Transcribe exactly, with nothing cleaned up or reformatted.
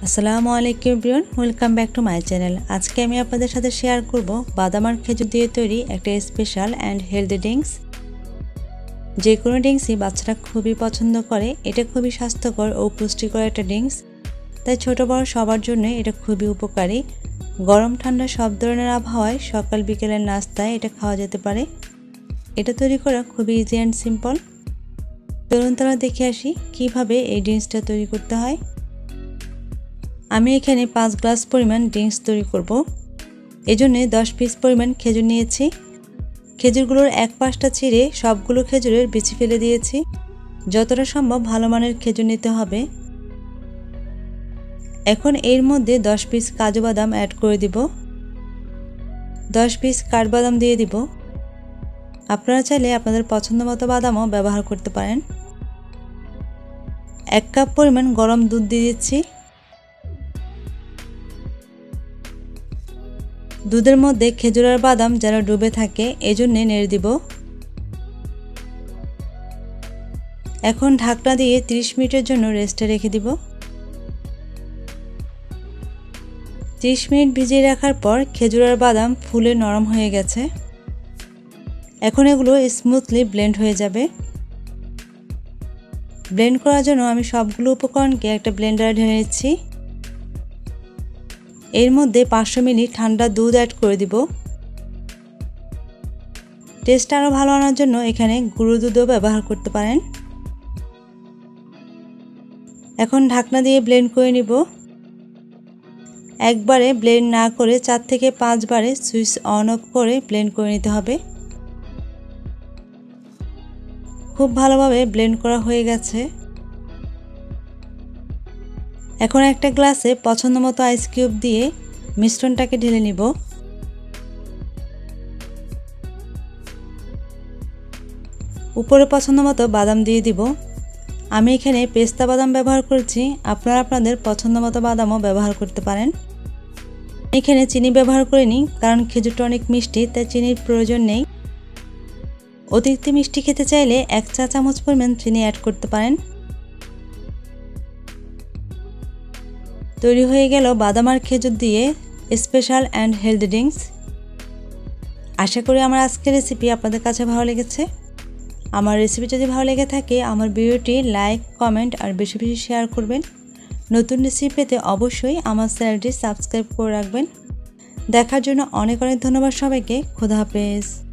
আসসালামু আলাইকুম everyone, welcome back to my channel. আজকে আমি আপনাদের সাথে শেয়ার করব বাদাম আর খেজুর দিয়ে তৈরি একটা স্পেশাল অ্যান্ড হেলদি ড্রিঙ্কস। যে কোনো ড্রিঙ্কসই বাচ্চারা খুবই পছন্দ করে। এটা খুবই স্বাস্থ্যকর ও পুষ্টিকর একটা ড্রিঙ্কস, তাই ছোট বড় সবার জন্য এটা খুবই উপকারী। গরম ঠান্ডা সব ধরনের আবহাওয়ায় সকাল বিকেলের নাস্তায় এটা খাওয়া যেতে পারে। এটা তৈরি করা খুবই ইজি অ্যান্ড সিম্পল। চলুন তাহলে দেখে আসি কিভাবে এই ড্রিঙ্কসটা তৈরি করতে হয়। আমি এখানে পাঁচ গ্লাস পরিমাণ ড্রিঙ্কস তৈরি করব। এজন্য দশ পিস পরিমাণ খেজুর নিয়েছি। খেজুরগুলোর এক পাশটা ছিঁড়ে সবগুলো খেজুরের বিচি ফেলে দিয়েছি। যতটা সম্ভব ভালো মানের খেজুর নিতে হবে। এখন এর মধ্যে দশ পিস কাজু বাদাম অ্যাড করে দিব। দশ পিস কাঠবাদাম দিয়ে দিব। আপনারা চাইলে আপনাদের পছন্দ মতো বাদামও ব্যবহার করতে পারেন। এক কাপ পরিমাণ গরম দুধ দিয়ে দিচ্ছি। দুধের মধ্যে খেজুর আর বাদাম যেন ডুবে থাকে এজন্য নেড়ে দিব। এখন ঢাকনা দিয়ে ত্রিশ মিনিটের জন্য রেস্টে রেখে দিব। ত্রিশ মিনিট ভিজিয়ে রাখার পর খেজুর আর বাদাম ফুলে নরম হয়ে গেছে। এখন এগুলো স্মুথলি ব্লেন্ড হয়ে যাবে। ব্লেন্ড করার জন্য আমি সবগুলো উপকরণকে একটা ব্লেন্ডারে ঢেলে নিচ্ছি। এর মধ্যে পাঁচশো মিলি ঠান্ডা দুধ অ্যাড করে দিব। টেস্ট আরও ভালো আনার জন্য এখানে গুঁড়ো দুধও ব্যবহার করতে পারেন। এখন ঢাকনা দিয়ে ব্লেন্ড করে নিব। একবারে ব্লেন্ড না করে চার থেকে পাঁচবারে সুইচ অন অফ করে ব্লেন্ড করে নিতে হবে। খুব ভালোভাবে ব্লেন্ড করা হয়ে গেছে। এখন একটা গ্লাসে পছন্দ মতো আইস কিউব দিয়ে মিশ্রণটাকে ঢেলে নিব। উপরে পছন্দ মতো বাদাম দিয়ে দিব। আমি এখানে পেস্তা বাদাম ব্যবহার করেছি, আপনারা আপনাদের পছন্দ মতো বাদামও ব্যবহার করতে পারেন। এখানে চিনি ব্যবহার করিনি, কারণ খেজুরটা অনেক মিষ্টি, তাই চিনির প্রয়োজন নেই। অতিরিক্ত মিষ্টি খেতে চাইলে এক চা চামচ পরিমাণ চিনি অ্যাড করতে পারেন। তৈরি হয়ে গেল বাদাম আর খেজুর দিয়ে স্পেশাল অ্যান্ড হেলদি ড্রিঙ্কস। আশা করি আমার আজকের রেসিপি আপনাদের কাছে ভালো লেগেছে। আমার রেসিপি যদি ভালো লেগে থাকে আমার ভিডিওটি লাইক, কমেন্ট আর বেশি বেশি শেয়ার করবেন। নতুন রেসিপি পেতে অবশ্যই আমার চ্যানেলটি সাবস্ক্রাইব করে রাখবেন। দেখার জন্য অনেক অনেক ধন্যবাদ সবাইকে। খোদা হাফেজ।